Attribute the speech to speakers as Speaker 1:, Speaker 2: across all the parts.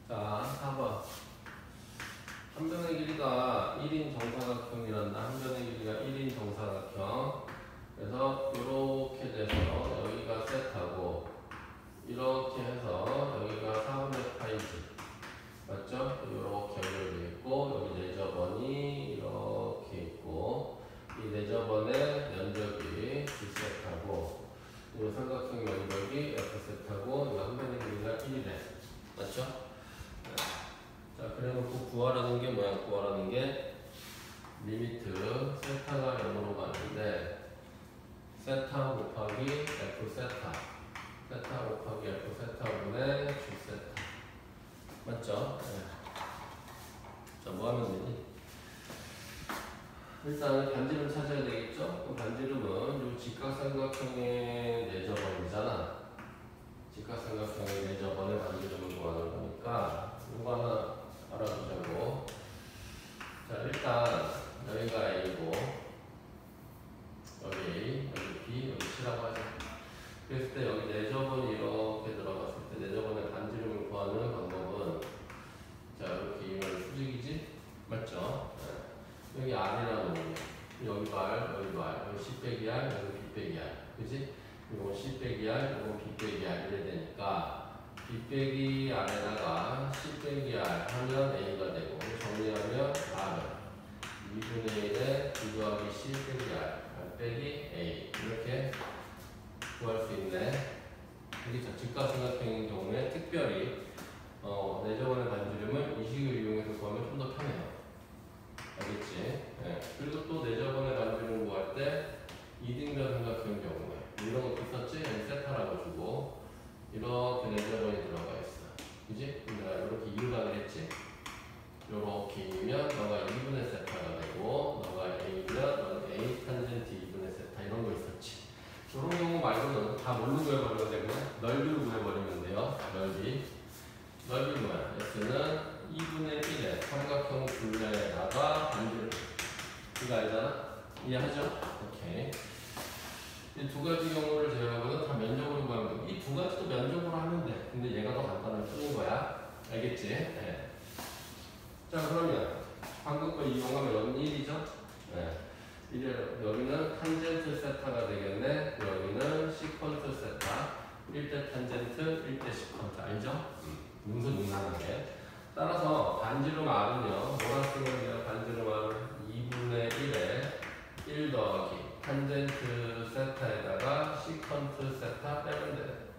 Speaker 1: 자, 4번. 한 변의 길이가 1인 정사각형이란다. 한 변의 길이가 1인 정사각형. 그래서 이렇게 돼서 여기가 세타고 이렇게 해서 여기가 4분의 파이지. 맞죠? 이렇게 연결되어 있고 여기 내저번이 이렇게 있고 이 내저번의 면적이 D세타고 이 삼각형 면적이 F세타고 이 한 변의 길이가 1이래. 맞죠? 자, 그래놓고 구하라는 게 뭐야? 구하라는 게 리미트 세타가 0으로 가는데 세타 곱하기 F 세타 세타 곱하기 F 세타분의 G 세타 맞죠? 네. 자, 뭐 하면 되니? 일단 반지름 찾아야 되겠죠? 그 반지름은 이 직각삼각형의 내저번이잖아. 직각삼각형의 내저번의 반지름을 구하는 거니까 이거 하나 알아두자고. 자, 일단 여기가 A고 여기 A, 여기 B, 여기 C라고 하자. 그랬을 때 여기 내저번이 이렇게 들어갔을 때 내저번의 반지름을 구하는 방법은 자, 이렇게 이면 수직이지? 맞죠? 네. 여기 R이라는 거예요. 여기 발, 여기 발, 여기 C 빼기 R, 여기 B 빼기 R. 그지? 이건 C 빼기 R, 이건 B 빼기 R 이래 되니까 B 빼기 R에다가 C 빼기 R 하면 A가 되고 정리하면 R은 2분의 1에 B 더하기 C 빼기 R 빼기 A 이렇게 구할 수 있네. 여기 직각삼각형인 경우에 특별히 내저번의 반지름을 이 식을 이용해서 구하면 좀 더 편해요. 알겠지? 네. 그리고 또 내저번의 반지름 구할 때 이등변 삼각형 경우에 이런 것도 있었지? 세타라고 주고 이렇게 내저번이 들어가 있어. 그지? 내가 이렇게 이유가 그랬지? 이렇게 이면 너가 2분의 세타가 되고 너가 A면 너는 A 탄젠트 2분의 세타 이런 거 있었지. 이런 경우 말고는 다 뭘로 구해버리면 되고 넓이로 구해버리면 돼요. 넓이 뭐야? S는 2분의 1의 삼각형 둘레에다가 반지름. 이거 알잖아? 이해하죠? 오케이. 이 두 가지 경우를 제외하고는 다 면적으로 구하면 돼. 이 두 가지도 면적으로 하면 돼. 근데 얘가 더 간단할 뿐인 거야. 알겠지? 네. 자, 그러면 방금 거 이용하면 여기는 1이죠? 네. 여기는 탄젠트 세타가 되겠네. 여기는 시컨트 세타. 1대 탄젠트, 1대 시컨트. 알죠? 능수능란하게. 따라서 반지름 R은요. 뭐라 쓰면 돼요? 반지름 R은 2분의 1에 1 더하기 탄젠트 세타에다가 시컨트 세타 빼면 돼.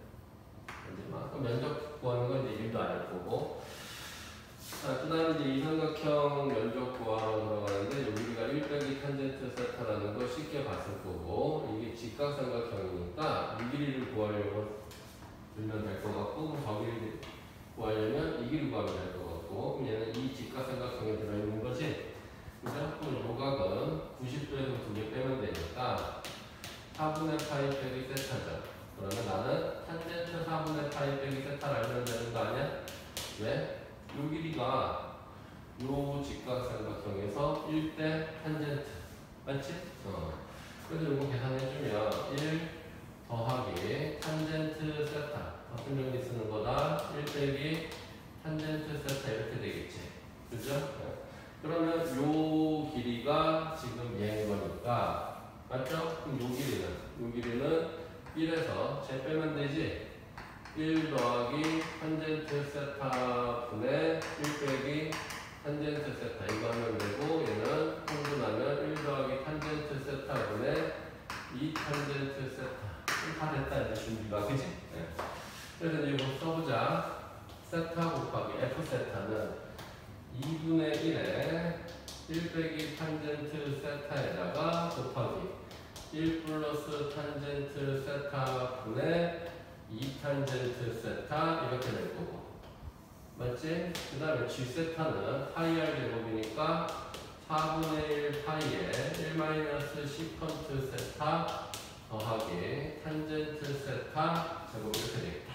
Speaker 1: 그럼 면적 구하는 건 이제 1도 아닐 거고. 자, 그 다음에 이제 이 삼각형 면적 구하러 들어가는데 여기가 1 빼기 탄젠트 세타라는 거 쉽게 봤을 거고 이게 직각삼각형이니까 이 길이를 구하려고 들면 될 것 같고 저 길이 구하려면 이 길이 구하면 될 것 같고 그럼 얘는 이 직각삼각형에 들어있는 거지. 그죠? 그럼 요각은 90도에서 2개 빼면 되니까 4분의 파이 빼기 세타죠. 그러면 나는 탄젠트 4분의 파이 빼기 세타를 알면 되는 거 아니야? 왜? 요 길이가 요 직각삼각형에서 1대 탄젠트 맞지? 그래서 요거 계산해주면 1 더하기 탄젠트 세타 같은 정리 쓰는 거다 1 빼기 탄젠트 세타 이렇게 되겠지 그죠? 그러면 요 길이가 지금 얘인 거니까 맞죠? 그럼 요 길이는 1에서 제 빼면 되지? 1 더하기 탄젠트 세타 분의 1 빼기 탄젠트 세타 이거 하면 되고 얘는 통분하면 1 더하기 탄젠트 세타 분의 2 탄젠트 세타 다 됐다 이제 준비가 그치? 네. 그래서 이제 이거 써보자. 세타 곱하기 F 세타는 2분의 1에 1 빼기 탄젠트 세타에다가 곱하기 1 플러스 탄젠트 세타 분의 2탄젠트 세타 이렇게 될 거고 맞지? 그 다음에 G 세타는 파이 R 제곱이니까 4분의 1 파이에 1 마이너스 시컨트 세타 더하기 탄젠트 세타 제곱 이렇게 되겠다.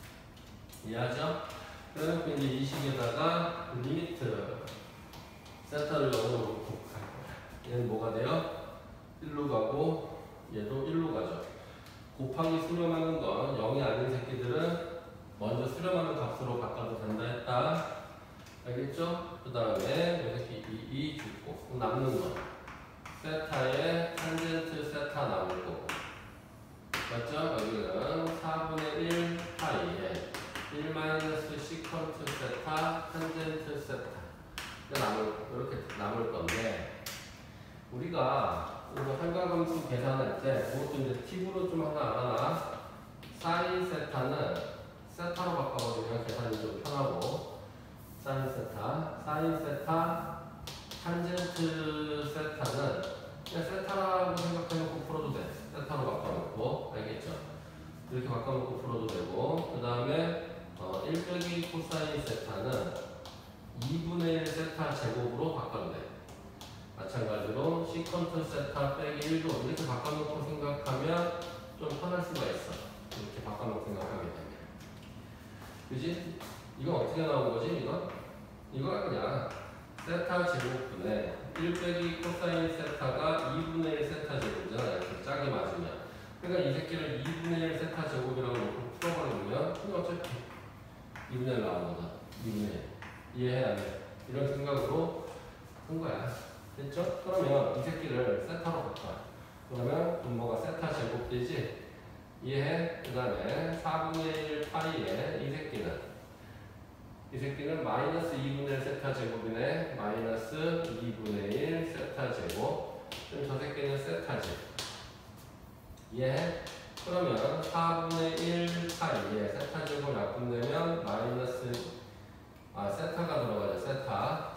Speaker 1: 이해하죠? 그래서 이제 이 식에다가 리미트 세타를 0으로 놓고 갈 거야. 얘는 뭐가 돼요? 1로 가고 얘도 1로 가죠. 곱하기 수렴하는 건 0이 아닌 새끼들은 먼저 수렴하는 값으로 바꿔도 된다 했다. 알겠죠? 그 다음에 이렇게 2 주고 남는 거 세타에 탄젠트 세타 남을 거고 맞죠? 여기는 4분의 1 파이에 1 시컨트 세타 탄젠트 세타 이렇게 남을 건데 우리가 이거 삼각함수 계산할 때 그것도 이제 팁으로 좀 하나 알아놔. 사인 세타는 세타로 바꿔버리면 계산이 좀 편하고 사인 세타 탄젠트 세타는 그냥 세타라고 생각해놓고 풀어도 돼. 세타로 바꿔놓고 알겠죠? 이렇게 바꿔놓고 풀어도 되고 그 다음에 1 빼기 코사인 세타는 2분의 1 세타 제곱으로 바꿔도 돼. 마찬가지로 시컨트 세타 빼기 1도 이렇게 바꿔놓고 생각하면 좀 편할 수가 있어. 이렇게 바꿔놓고 생각하게 되면 그지? 이건 어떻게 나온 거지? 이거 그냥 세타 제곱분에 1 빼기 코사인 세타가 2분의 1 세타 제곱이잖아. 이렇게 짝이 맞으면 그러니까 이 새끼를 2분의 1 세타 제곱이라고 놓고 풀어버리면 이거 어차피 2분의 1 나온 거다. 2분의 1 이해해야 돼. 이런 생각으로 한 거야. 됐죠? 그러면 이 새끼를 세타로 바꿔. 그러면 분모가 세타 제곱되지? 이해해? 그 다음에 4분의 1 파이에 이 새끼는 마이너스 2분의 1 세타 제곱이네. 마이너스 2분의 1 세타 제곱. 그럼 저 새끼는 세타지. 이해해? 그러면 4분의 1 파이에 세타 제곱 약분되면 마이너스 세타가 들어가죠. 세타.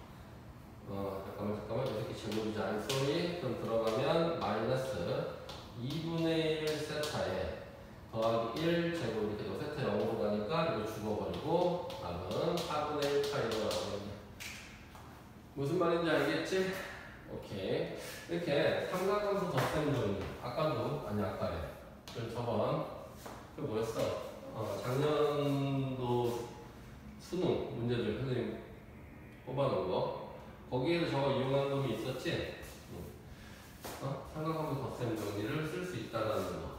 Speaker 1: 잠깐만. 이 새끼 제곱이지 않소리. 그럼 들어가면 마이너스 2분의 1 세타에 더하기 1 제곱 이렇게 너 세타 0으로 가니까 이거 죽어버리고 답은 4분의 1 파이로 나오거든요. 무슨 말인지 알겠지? 오케이. 이렇게 삼각함수 덧셈 정리. 아까래. 그럼 저번 그 뭐였어? 작년도 수능 문제들 선생님 뽑아놓은 거 거기에도 저거 이용한 놈이 있었지? 삼각함수 덧셈 정리를 쓸 수 있다는 거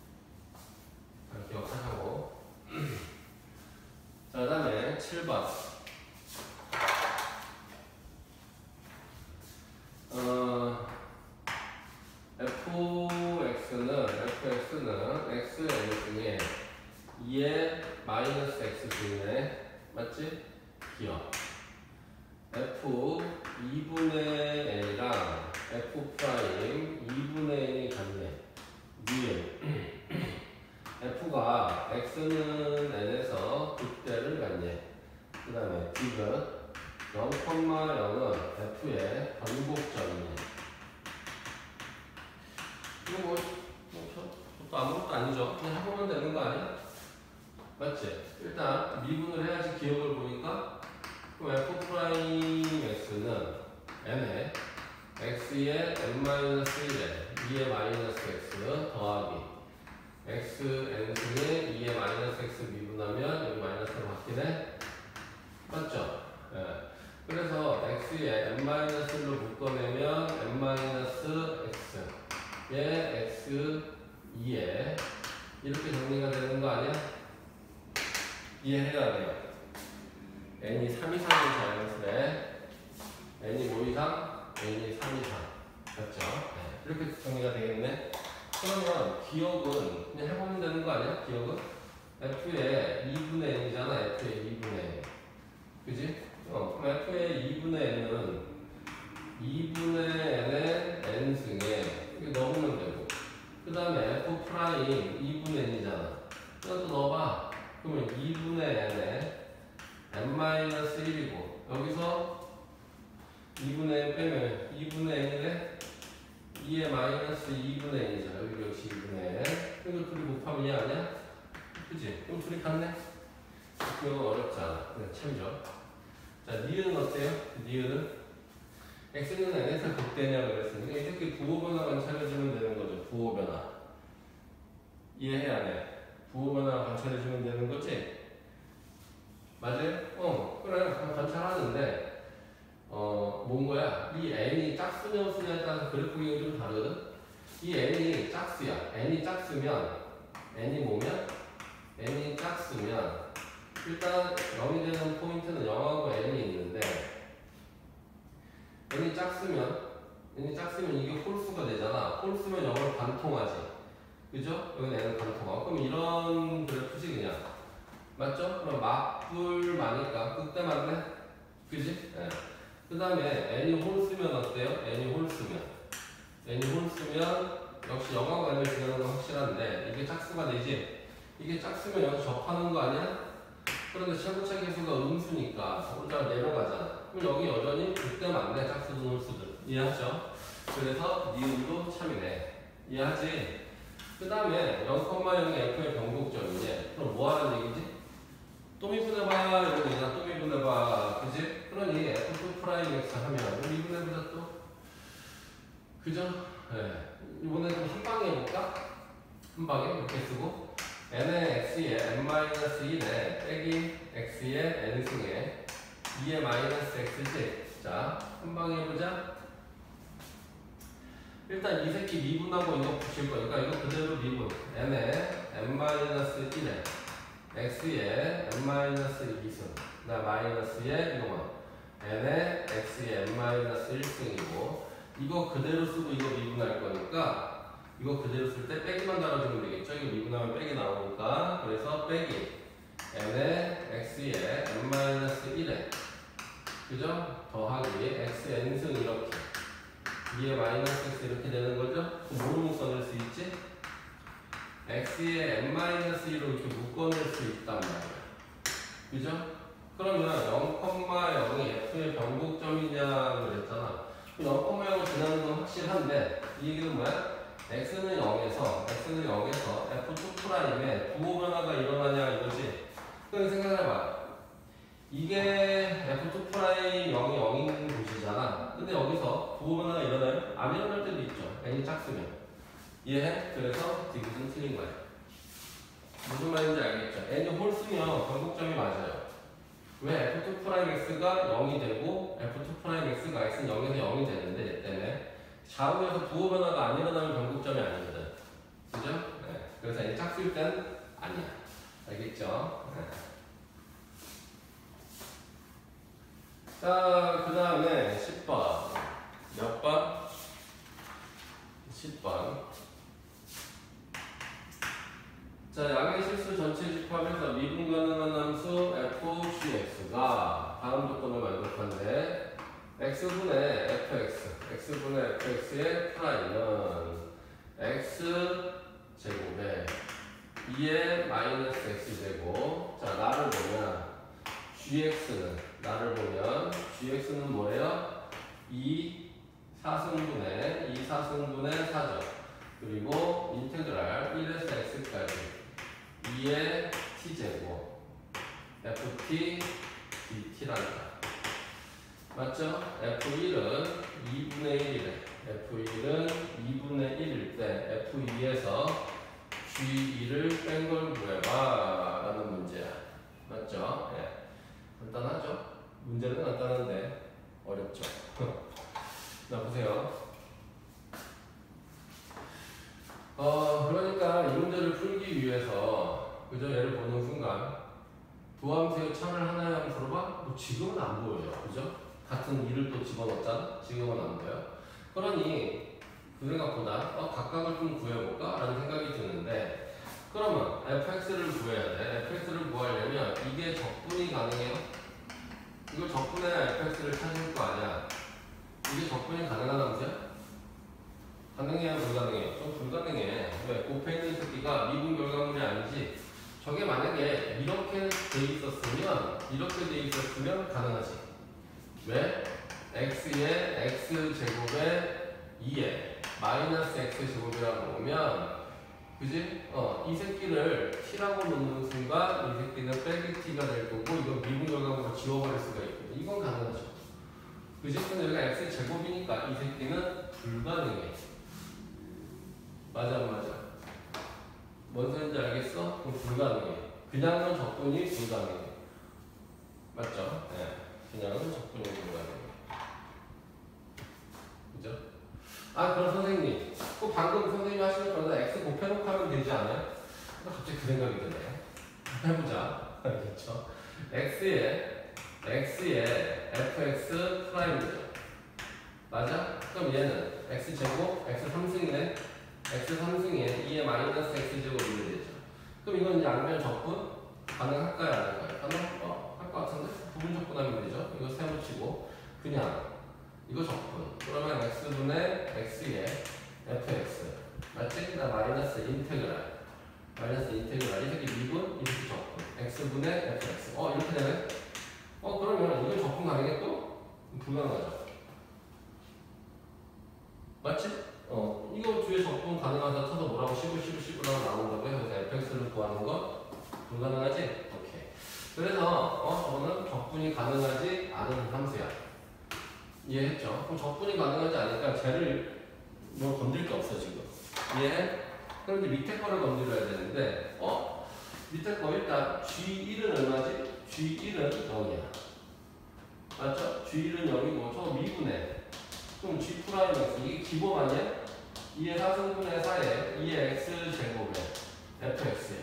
Speaker 1: 잘 기억하자고. 자, 그 다음에 7번 fx는 xn 중에 2의 마이너스 x 중이네. 맞지? 기억. f 2분의 n이랑 f 프라임 2분의 n이 같네. 니은 f가 x는 n에서 극대를 갖네. 그 다음에 디귿 0,0은 f의 변곡점이네. 이거 저것도 아무것도 아니죠. 그냥 해보면 되는 거 아니야? 맞지? 일단 미분을 해야지 기억을 보니까 그럼 f 프라임 x는 n에 x의 n-1에 2의 마이너스 x 더하기 x n승에 2의 마이너스 x 미분하면 여기 마이너스로 바뀌네. 맞죠? 네. 그래서 x에 n-1로 묶어내면 n-x 에 x 2에 이렇게 정리가 되는 거 아니야? 이해해야 돼요. n이 3 이상인 자연수래. n이 뭐 이상? n이 3 이상. 맞죠? 네. 이렇게 정리가 되겠네. 그러면 기억은 그냥 해보면 되는 거 아니야? 기억은? f의 2분의 n이잖아. f의 2분의 n. 그지? 그럼 f의 2분의 n은 2분의 n의 n승에 이거 넣으면 되고 그 다음에 f 프라임 2분의 n이잖아. 이것도 넣어봐. 그러면 2분의 n에 n-1이고 여기서 2분의 n 빼면 2분의 n이네. 2의 마이너스 2분의 n이잖아. 여기 역시 2분의 n. 이거 둘이 곱하면 2 아니야? 그치? 그럼 둘이 같네? 그거 어렵지 않아. 그냥 참죠. 자, 니은은 어때요? 니은은? x는 n에서 극대냐고 그랬으니까 이렇게 부호변화만 찾아주면 되는 거죠. 부호변화. 이해해야 돼. 부호변화 관찰해주면 되는 거지? 맞아요? 그래. 관찰하는데 뭔 거야? 이 n이 짝수냐 수냐에 따라서 그래프 기능이 좀 다르거든? 이 n이 짝수야. n이 짝수면 n이 뭐면? n이 작으면 일단 0이 되는 포인트는 0하고 n이 있는데 n이 작으면 이게 홀수가 되잖아. 홀수면 0을 관통하지. 그죠? 여기는 n을 관통하고. 그럼 이런 그래프지 그냥. 맞죠? 그럼 막불마니까 극대 맞네? 그지? 네. 그 다음에 n이 홀수면 어때요? n이 홀수면 역시 0하고 n을 지나는 건 확실한데 이게 짝수가 되지? 이게 짝수면 여기서 접하는 거 아니야? 그런데 최고차 계수가 음수니까 혼자 내려가잖아. 그럼 여기 여전히 극대 맞네. 짝수든 홀수든. 이해하죠? 그래서 니은도 참이네. 이해하지? 그 다음에 0,0이 f의 변곡점이네. 그럼 뭐 하는 얘기지? 또 미분해봐 이런 얘기야. 또 미분해봐. 그지? 그러니 f2 x 하면 미분해보자 또. 그죠? 네. 이번에 좀 한 방에 해볼까? 한 방에 이렇게 쓰고 n의 x에 n-1에 빼기 x에 n승에 2의 마이너스 x지. 자, 한 방에 해보자. 일단 이 새끼 미분하고 이거 붙일 거니까 이거 그대로 미분. n에 n-1에 x에 n-2승 나 마이너스에 이거 뭐 n에 x에 n-1승이고 이거 그대로 쓰고 이거 미분할 거니까 이거 그대로 쓸 때 빼기만 달아주면 되겠죠. 이거 미분하면 빼기 나오니까 그래서 빼기 n에 x에 n-1에 그죠? 더하기 x n승 이렇게 2의 마이너스 x 이렇게 되는 거죠? 뭐로 묶어낼 수 있지? x에 n-1로 이렇게 묶어낼 수 있단 말이야. 그죠? 그러면 0,0이 f의 변곡점이냐 그랬잖아. 0,0을 지나는 건 확실한데 이 얘기는 뭐야? x는 0에서 f2'에 부호 변화가 일어나냐 이거지. 그럼 생각해봐. 이게 f2' 0이 0인 곳이잖아. 근데 여기서 부호 변화가 일어나요? 안 일어날 때도 있죠. n이 작으면. 이해해? 그래서 디귿은 틀린 거야. 무슨 말인지 알겠죠? n이 홀수면 변곡점이 맞아요. 왜? f2'x가 0이 되고 f2'x가 x는 0에서 0이 되는데 얘 때문에 좌우에서 부호 변화가 안 일어나면 변곡점이 아니거든. 그죠? 네. 그래서 n 짝수일 땐 아니야. 알겠죠? 네. 자, 그 다음에 10번. 몇 번? 10번. 자, 양의 실수 전체 집합에서 미분 가능한 함수 f(gx가) 다음 조건을 만족한데 x분의 fx의 프라임은 x제곱에 2의 마이너스 x제곱. 자, 나를 보면 gx는 뭐예요? 2 4승분의 4죠. 그리고 인테그랄 1에서 x까지 2의 t제곱 ft dt란다. 맞죠? F1은 2분의 1이래. F1은 2분의 1일 때 F2에서 G2를 뺀 걸 구해봐 라는 문제야. 맞죠? 네. 간단하죠? 문제는 간단한데 어렵죠? 자, 보세요. 그러니까 이 문제를 풀기 위해서 그죠? 얘를 보는 순간 도함수의 차를 하나에 한번 들어봐? 뭐 지금은 안 보여요. 그죠? 같은 2를 또 집어넣었잖아? 지금은 안 보여. 그러니 그 생각보다 각각을 좀 구해볼까? 라는 생각이 드는데 그러면 fx를 구해야 돼. fx를 구하려면 이게 적분이 가능해요? 이걸 적분해야 fx를 찾을 거 아니야. 이게 적분이 가능한 함수야? 가능해요? 불가능해요? 좀 불가능해. 왜? 곱해 있는 새끼가 미분 결과물이 아니지. 저게 만약에 이렇게 돼 있었으면 가능하지. 왜? x에 x제곱에 2에 마이너스 x제곱이라고 오면 그지? 이 새끼를 t라고 놓는 순간 이 새끼는 빼기 t가 될 거고 이건 미분 결과물로 지워버릴 수가 있거든. 이건 가능하죠. 그지? 근데 여기가 x제곱이니까 이 새끼는 불가능해. 맞아 안 맞아? 뭔 소리인지 알겠어? 그럼 불가능해. 그냥은 적분이 불가능해. 맞죠? 네. 그냥은 적분이 불가능해. 그죠? 그럼 선생님. 방금 선생님이 하시는 거보다 x 곱해놓고 하면 되지 않아요? 갑자기 그 생각이 드네. 해보자. 알겠죠? x의 fx 프라임이죠. 맞아? 그럼 얘는 x제곱 x 3승이네. x 3승에 2의 마이너스 x제곱이 되죠. 그럼 이건 이제 양변 적분 가능할까요? 안 할까요? 가능할 것 같은데? 부분 적분하면 되죠. 이거 세워치고 그냥 이거 적분. 그러면 x분의 x의 fx 맞지? 나 마이너스 인테그랄 이 새끼 미분 이 새끼 적분 x분의 fx 이렇게 되네? 그러면 이거 적분 가능해 또? 불가능하죠. 맞지? 이거 뒤에 적분 가능하다 쳐서 뭐라고 15라고 나온다고 해서 fx를 구하는 거 불가능하지? 오케이. 그래서 저거는 적분이 가능하지 않은 함수야. 이해했죠? 그럼 적분이 가능하지 않으니까 쟤를 뭐 건들 게 없어 지금. 이해해? 그럼 이제 밑에 거를 건드려야 되는데 밑에 거 일단 G1은 얼마지? G1은 0이야. 맞죠? G1은 0이고 저거 미분해. 그럼 G 프라임 X 이게 기본 아니야? 2의 4승분의 4에 2의 X제곱에 fx야.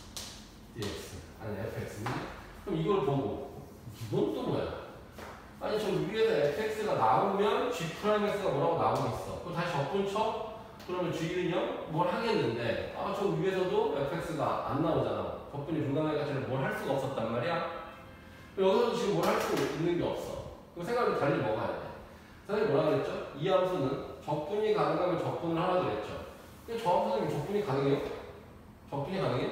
Speaker 1: dx 아니 fx니? 그럼 이걸 보고 이건 또 뭐야? 아니 저 위에서 fx가 나오면 G 프라임 X가 뭐라고 나오겠어. 그럼 다시 적분 쳐? 그러면 G는 0? 뭘 하겠는데 저 위에서도 fx가 안 나오잖아. 적분이 불가능해가지고 뭘 할 수가 없었단 말이야. 여기서도 지금 뭘 할 수 있는 게 없어. 그럼 생각을 달리 먹어야 돼. 선생님이 뭐라 그랬죠? 이 함수는 적분이 가능하면 적분을 하라 그랬죠. 근데 저 함수는 적분이 가능해요? 적분이 가능해?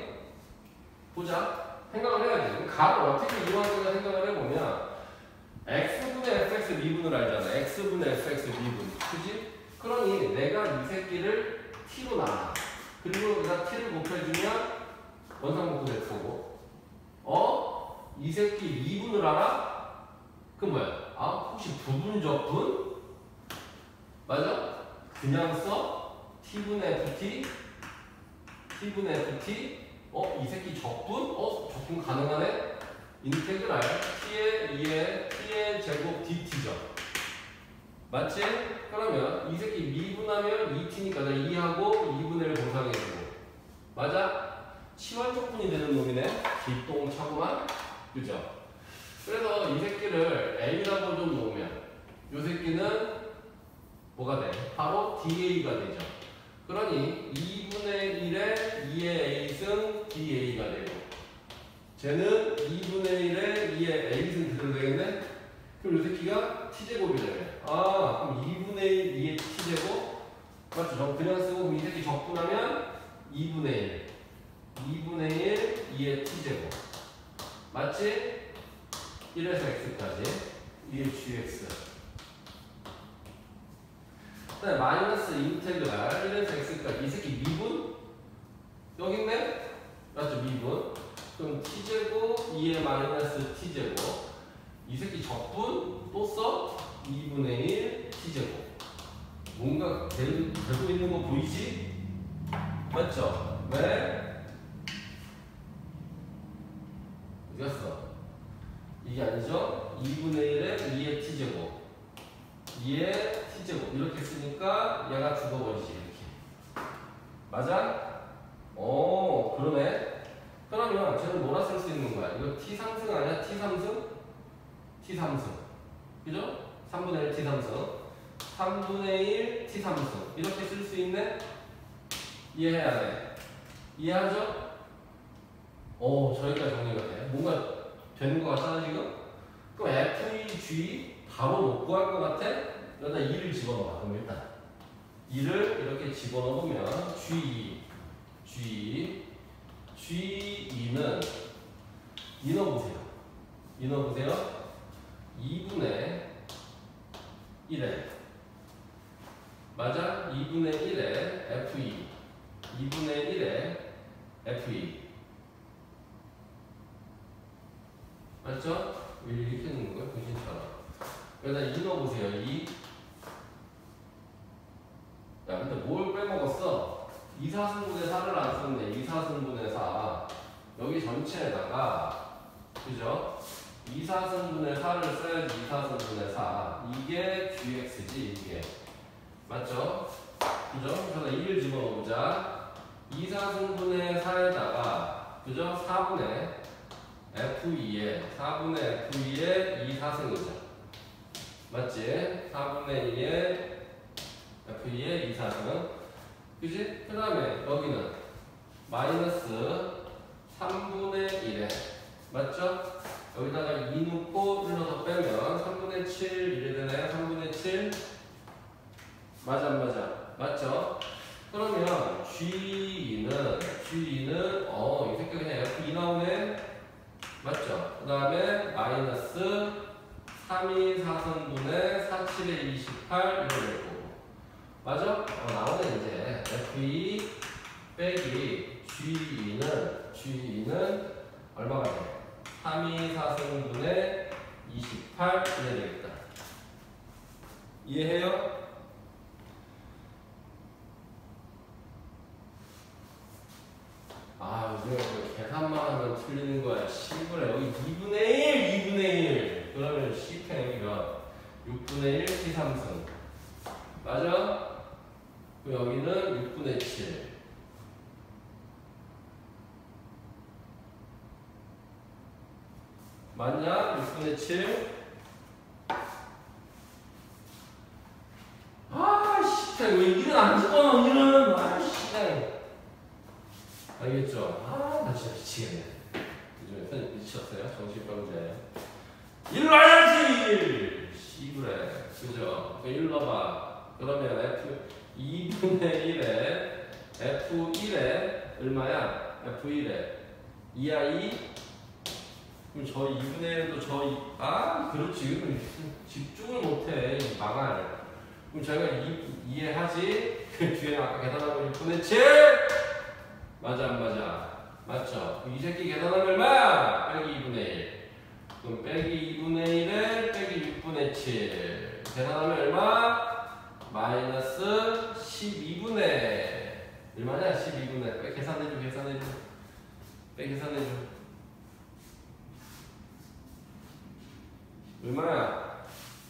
Speaker 1: 보자. 생각을 해야지. 가를 어떻게 이용할까 생각을 해보면 x분의 fx 미분을 알잖아. x분의 fx 미분. 그지? 그러니 내가 이 새끼를 t로 나눠. 그리고 내가 t를 곱해주면 원상복구 X고 이 새끼 미분을 알아? 그 뭐야? 혹시 부분적분? 맞아? 그냥 써? t분의 ft? t분의 ft? 이 새끼 적분? 적분 가능하네? 인테그랄 t의 2의 t의 제곱 dt죠. 맞지? 그러면 이 새끼 미분하면 2t니까 나 2하고 2분의 1 보상해주고 맞아? 치환적분이 되는 놈이네? 기똥차구만? 그죠? 그래서 이 새끼를 A라고 좀 놓으면 이 새끼는 뭐가 돼? 바로 DA가 되죠. 그러니 2분의 1에 2의 A승 DA가 되고 쟤는 2분의 1에 2의 A승 그대로 되겠네? 그럼 이 새끼가 T제곱이 되네. 그럼 2분의 1 2의 T제곱? 맞죠? 그냥 쓰고 그럼 이 새끼 적분하면 2분의 1 2분의 1 2의 T제곱 맞지? 1에서 X까지 2의 GX 그 다음에 마이너스 인테그랄 1에서 X까지 이 새끼 미분? 여기 있네? 맞죠? 미분 그럼 T제곱 2의 마이너스 T제곱 이 새끼 적분 또 써? 2분의 1 T제곱 뭔가 되고 있는 거 보이지? 맞죠? 왜? 어디 갔어? 이게 아니죠? 2분의 1에 2의 T제곱 2의 T제곱 이렇게 쓰니까 얘가 죽어버리지 이렇게 맞아? 그러네 그러면 쟤는 뭐라 쓸 수 있는 거야? 이거 T3승 아니야? T3승? T3승 그죠? 3분의 1 T3승 3분의 1 T3승 이렇게 쓸 수 있네? 이해해야 돼 이해하죠? 저기까지 정리가 돼 뭔가 되는 거 같잖아 지금? 그럼 FEG 바로 못 구할 것 같아? 여기다 2를 집어넣어 그럼 일단 2를 이렇게 집어넣으면 G2는 이 넣어보세요 2분의 1에 맞아? 2분의 1에 FE 2분의 1에 FE 맞죠? 왜 이렇게 넣는 거야? 정신차려 여기다 2 넣어보세요 2 야 근데 뭘 빼먹었어? 2사승분의 4를 안 썼네 2사승분의 4 여기 전체에다가 그죠? 2사승분의 4를 써야지 2사승분의 4 이게 GX지 이게 맞죠? 그죠? 그래서 2를 집어넣어보자 2사승분의 4에다가 그죠? 4분의 F2에 4분의 F2의 2사승이죠. 맞지? 4분의 2의 F2의 2사승. 그지? 그 다음에 여기는 마이너스 3분의 1에 맞죠? 여기다가 2 넣고 1로 더 빼면 3분의 7 이래 되나요? 3분의 7 맞아 안 맞아? 맞죠? 그러면 G는 이 새끼 그냥 F2 나오네? 맞죠? 그 다음에 마이너스 3이 4승분의 4, 7에 28 이거 될 거고 맞아? 나오네 이제 F2 빼기 G는 얼마가 돼? 3이 4승분의 28 이래 되겠다. 이해해요? 아, 우리가 계산만 하면 틀리는 거야. 10분의 여기 2분의 1. 그러면 C10 여기가 6분의 1 C3승. 맞아? 그럼 여기는 6분의 7. 맞냐? 6분의 7. 아, C10 왜 일은 안 집어넣어, 일은. 아, C10. 알겠죠? 아, 나 진짜 미치겠네. 요즘에 선생님 미쳤어요? 정신병자예요. 일 넣어야지! 씨부래. 그죠? 일 넣어봐. 그러면 F2분의 1에 F1에 얼마야? F1에 2야 2? 그럼 저 2분의 1도 그렇지. 그럼 집중을 못해. 망할. 그럼 제가 이해하지? 그 뒤에 아까 계산하고 6분의 7! 맞아 안 맞아? 맞죠? 이 새끼 계산하면 얼마야? 빼기 2분의 1. 그럼 빼기 2분의 1에 빼기 6분의 7. 계산하면 얼마? 마이너스 12분의 얼마냐? 12분의 빼 계산해줘. 빼 계산해줘. 얼마야?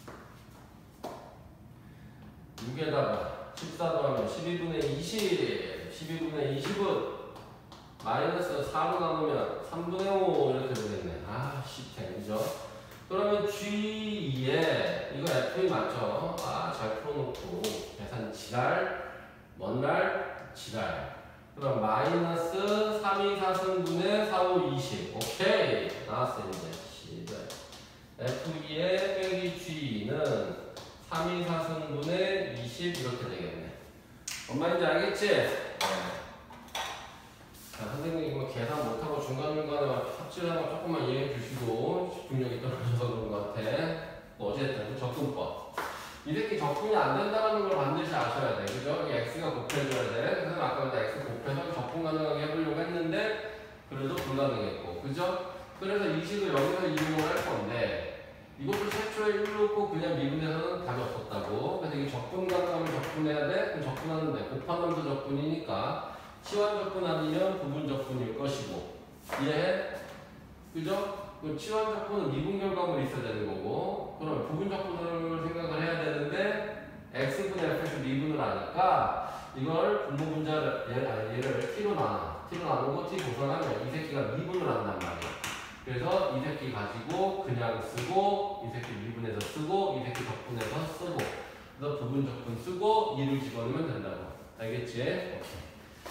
Speaker 1: 6에다가 14 더하면 12분의 20. 12분의 20은 마이너스 4로 나누면 3분의 5 이렇게 되겠네. 아, C10, 그죠? 그러면 G2에 이거 F2 맞죠? 아, 잘 풀어놓고 계산 지랄, 먼 날 지랄. 그럼 마이너스 3, 2, 4승분의 4, 5, 20. 오케이. 나왔어, 이제. 시작. F2에 빼기 G는 3, 2, 4승분의 20 이렇게 되겠네. 엄마 이제 알겠지? 네. 자, 선생님이 뭐 계산 못하고 중간중간에 합치하는 거 조금만 이해해 주시고 집중력이 떨어져서 그런 것 같아. 뭐 어쨌든 적분법. 이 새끼 적분이 안 된다는 걸 반드시 아셔야 돼. 그죠? x가 곱해줘야 돼. 그래서 아까 x 곱해서 적분 가능하게 해보려고 했는데 그래도 불가능했고. 그죠? 그래서 이 식을 여기서 이용을 할 건데 이것도 최초에 1 놓고 그냥 미분해서는 답이 없었다고. 그래서 이 적분 가능하면 적분해야 돼? 그럼 적분하는데 곱하면서 적분이니까 치환 적분 아니면 부분 적분일 것이고. 이해해? 그죠? 그 치환 적분은 미분 결과물이 있어야 되는 거고, 그럼 부분 적분을 생각을 해야 되는데 x분의 f에서 미분을 하니까 이걸 분모 분자를 얘를 t로 나누고 t 고선하면 이 새끼가 미분을 한단 말이야. 그래서 이 새끼 가지고 그냥 쓰고, 이 새끼 미분해서 쓰고, 이 새끼 적분해서 쓰고, 그래서 부분 적분 쓰고 2를 집어넣으면 된다고. 알겠지? 오케이.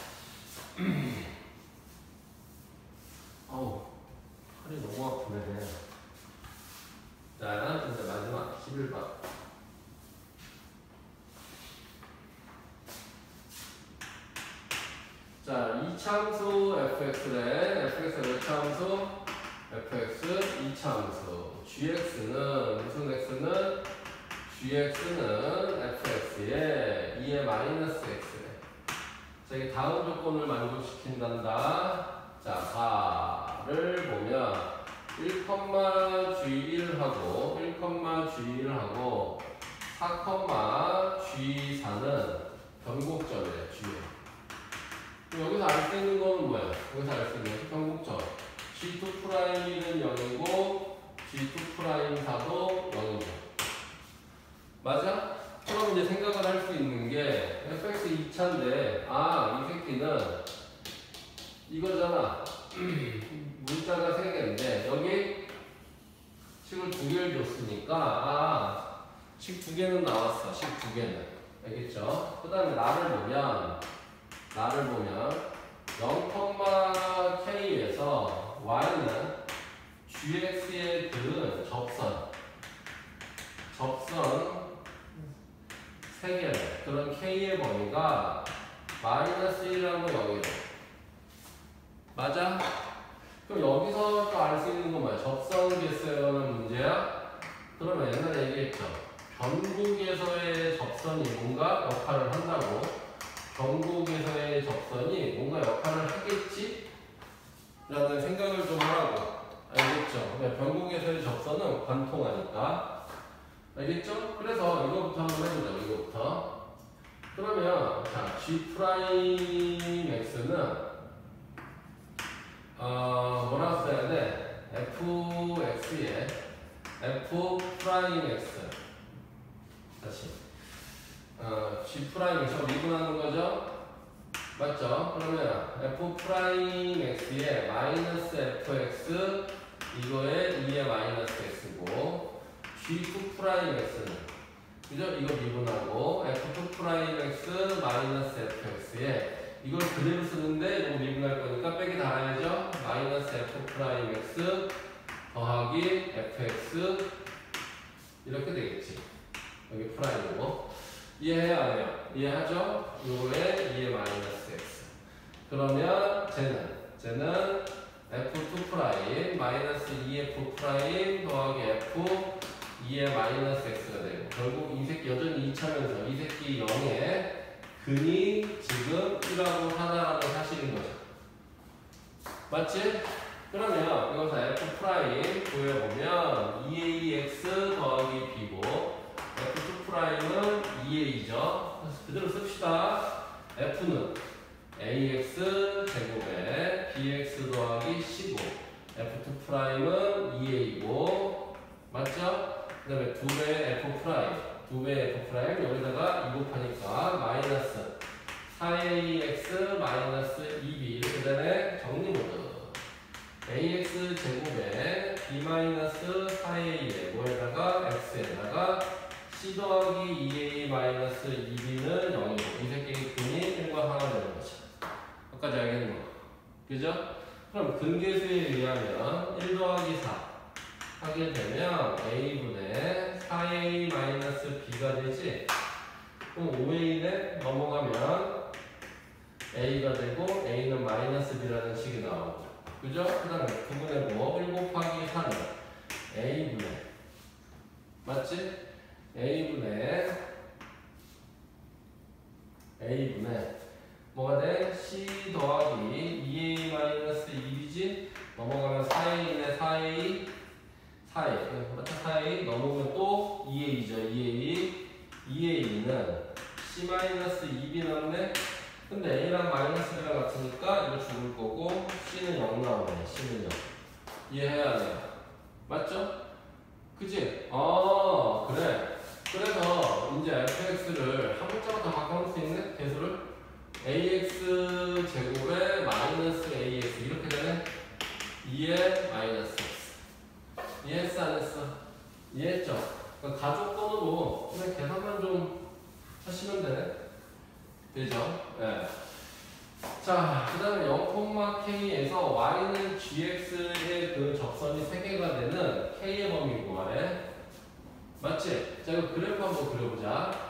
Speaker 1: 어우, 팔이 너무 아프네. 자, 이제 마지막 11번. 자, 이참수 fx래. fx가 몇 참수? fx 2참수. gx는 무슨 x는? gx는 fx에 2의 마이너스 x래. 자, 이게 다음 조건을 만족시킨단다. 자, 4를 보면 1,G1하고 1,G1하고 4,G4는 변곡점이래. G에. 여기서 알 수 있는 건 뭐야? 여기서 알 수 있는 건 변곡점. G2'1은 0이고 G2'4도 0이고. 맞아? 그럼 이제 생각을 할 수 있는 게 fx 2차인데 이 새끼는 이거잖아. 문자가 3개인데 여기 식을 2개를 줬으니까 식 2개는 나왔어. 식 2개는. 알겠죠? 그 다음에 나를 보면 0,k에서 y는 gx에 들은 접선 3개를 그런 k의 범위가 -1하고 0이로 맞아? 그럼 여기서 또 알 수 있는 건 뭐야? 접선 개수라는 문제야? 그러면 옛날에 얘기했죠. 변국에서의 접선이 뭔가 역할을 한다고. 변국에서의 접선이 뭔가 역할을 하겠지? 라는 생각을 좀 하라고. 알겠죠? 변국에서의 접선은 관통하니까. 알겠죠? 그래서 이거부터 한번 해보자. 이거부터. 그러면 자, G'X는 뭐라고 써야 돼? fx에 f'x 다시 G'에서 미분하는 거죠? 맞죠? 그러면 f'x에 -fx 이거에 2의 -x고 G'x는 그죠? 이거 미분하고 f'x -fx에 이걸 그대로 쓰는데 이거 미분할 거니까 빼기 달아야죠. -f'x 더하기 fx 이렇게 되겠지. 여기 프라임이고 이해해야 안 해요? 이해하죠? 요거에 2의 -x 그러면 쟤는 f2 프라임 -2f 프라임 더하기 f 2의 -x가 되고 결국 이 새끼 여전히 2차면서 이 새끼 0에 근이 지금 1하고 하나라는 사실인 거죠. 맞지? 그러면 이것을 f 프라임 구해보면 2ax 더하기 b고 f2 프라임은 2a죠. 그대로 씁시다. f는 ax 제곱에 bx 더하기 c고 f2 프라임은 2a고 맞죠? 그 다음에 2배의 f 프라임 2배의 f 프라임 여기다가 2 곱하니까 마이너스 4ax 마이너스 2b 이렇게 되네. 정리 모드 ax 제곱에 b 마이너스 4a에 뭐에다가 x에다가 c 더하기 2a 마이너스 2b는 0이고 이 새끼의 근이 1과 하나 되는 거죠. 여기까지 알겠는 거. 그죠? 그럼 근계수에 의하면 1 더하기 4 하게 되면 a분의 4a-b가 되지. 그럼 5a에 넘어가면 a가 되고 a는 마이너스 b라는 식이 나오고 그죠? 그 다음에 9분의 뭐 1 곱하기 4는 a분의 맞지? a분의 뭐가 돼? c 더하기 2a-2b지? 넘어가면 4a인의 4a 4a 넘으면 또 2a죠. 2a는 c-2b 남네. 근데 a랑 마이너스랑 같으니까 이거 죽을 거고 c는 0 나오네. c는 0 이해해야 돼요. 맞죠? 그치? 그래. 그래서 이제 fx를 한 문자가 더 바꿔놓을 수 있네? 개수를 ax 제곱에 마이너스 ax 이렇게 되네. 2의 마이너스 이해했어 안 했어? 이해했죠? 그러니까 가족번호로 그냥 계산만 좀 하시면 되죠? 네. 자, 그 다음에 0,k에서 y는 gx의 그 접선이 3개가 되는 k의 범위 구하래. 맞지? 자, 이거 그래프 한번 그려보자.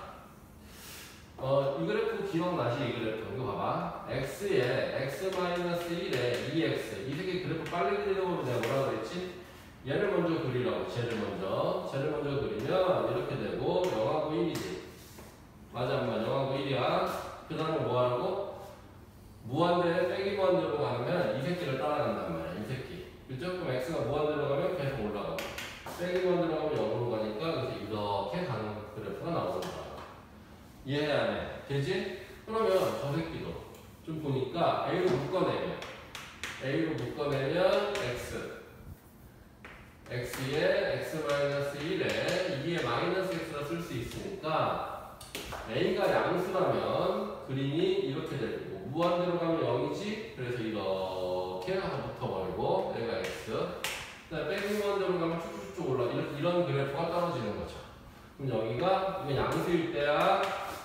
Speaker 1: 이 그래프 기억나시? 이 그래프 이거 봐봐. x에 x-1에 2x 이 새끼 그래프 빨리 그리려고 내가 뭐라 그랬지? 얘를 먼저 그리라고. 쟤를 먼저 그리면 이렇게 되고 0하고 1이지. 맞아 안 맞아? 0하고 1이야. 그 다음에 뭐 하라고? 무한대 빼기 무한대로 가면 이 새끼를 따라간단 말이야. 이 새끼. 그죠? 그럼 x가 무한대로 가면 계속 올라가고 빼기 무한대로 가면 0으로 가니까 그래서 이렇게 가는 그래프가 나오는 거야. 이해해야 돼. 되지? 그러면 저 새끼도 좀 보니까 A로 묶어내면 x에 x-1에 2의 마이너스 x라 쓸 수 있으니까 a가 양수라면 그림이 이렇게 되고 무한대로 가면 0이지? 그래서 이렇게 이렇게 가서 붙어버리고 얘가 x. 그다음에 빼기 무한대로 가면 쭉쭉쭉 올라. 이런 그래프가 떨어지는 거죠. 그럼 여기가 이거 양수일 때야.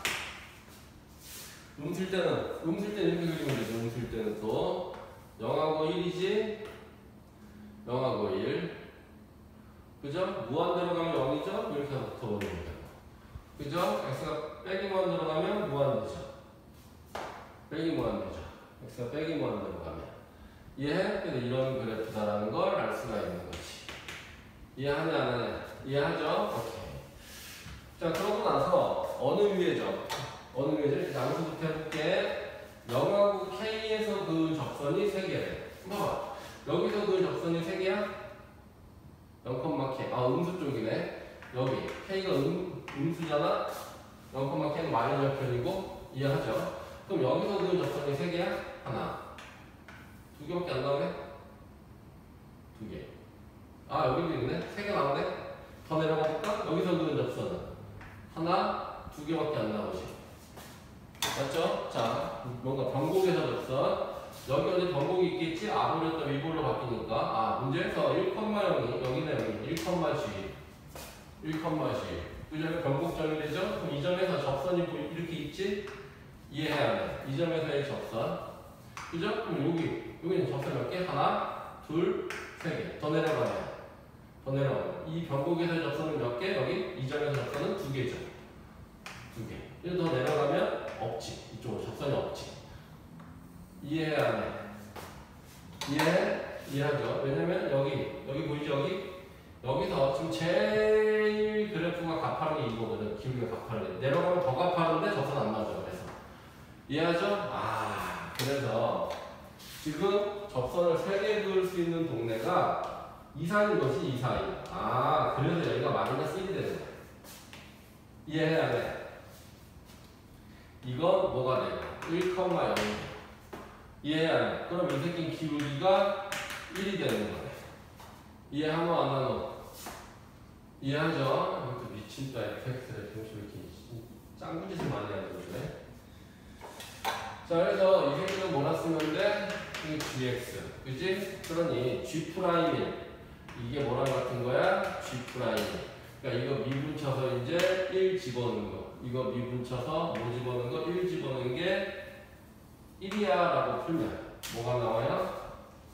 Speaker 1: 음수일 때는 이렇게 그리면 되죠. 음수일 때는 또 0하고 1이지. 0하고 1. 그죠? 무한대로 가면 0이죠? 이렇게 해서 붙어버리면 돼요. 그죠? x가 빼기 무한대로 가면 무한대죠. 빼기 무한대죠. x가 빼기 무한대로 가면. 이해해? 그래서 이런 그래프다라는 걸 알 수가 있는 거지. 이해하냐 안 하냐? 이해하죠? 오케이. 자, 그러고 나서 어느 위에죠? 어느 위에죠? 양수부터 해볼게. 0하고 k에서 그 접선이 3개래. 봐봐. 여기서 그 접선이 3개야? 0,k. 아, 음수 쪽이네. 여기 k가 음수잖아. 0,k는 마이너편이고. 이해하죠? 그럼 여기서 그 접선이 3개야? 하나. 2개밖에 안 나오네? 2개. 아, 여기도 있네? 3개 나오네? 더 내려가 볼까? 여기서 그 접선은 하나, 2개밖에 안 나오지. 맞죠? 자, 뭔가 변곡에서 접선. 여기 어디 변곡이 있겠지? R로 V볼로 바뀌니까. 아, 문제에서 1,0이 여기네, 여기. 1,G. 1,G. 그죠? 변곡점이 되죠? 그럼 이 점에서 접선이 이렇게 있지? 이해해야 돼. 이 점에서의 접선. 그죠? 그럼 여기는 접선 몇 개? 하나, 둘, 3개. 더 내려가네. 더 내려가네. 이 변곡에서의 접선은 몇 개? 여기 이 점에서 접선은 2개죠. 2개. 이거 더 내려가면 없지. 이쪽으로 접선이 없지. 이해해야 돼. 이해하죠? 왜냐면 여기 보이죠? 여기서 지금 제일 그래프가 가파른 게 이거거든. 기울기가 가파른 게. 내려가면 더 가파른데 접선 안 맞아. 그래서. 이해하죠? 아, 그래서 지금 접선을 3개 그을 수 있는 동네가 이 사이인 것이 이 사이. 아, 그래서 여기가 마이너스 1이 되는 거야. 이해해야 돼. 이건 뭐가 돼요? 1,0. 이해해야 돼. 그럼 이 새끼 기울기가 1이 되는 거네. 이해하노 안 하노? 이해하죠? 이것도 미친다. FX를 좀 이렇게 짱구짓을 많이 하는 거네. 자, 그래서 이 새끼는 뭐라 쓰면 돼? 이 gx. 그지? 그러니 g'1. 이게 뭐랑 같은 거야? g'. 그러니까 이거 미분쳐서 이제 1 집어넣는 거. 이거 미분쳐서 뭐 집어넣는 거? 1 집어넣는 게 1이야 라고 풀면 뭐가 나와요?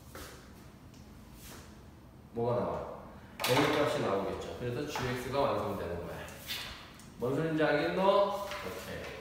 Speaker 1: 뭐가 나와요? A 값이 나오겠죠. 그래서 gx가 완성되는 거야. 뭔 소린지 알겠노? 오케이.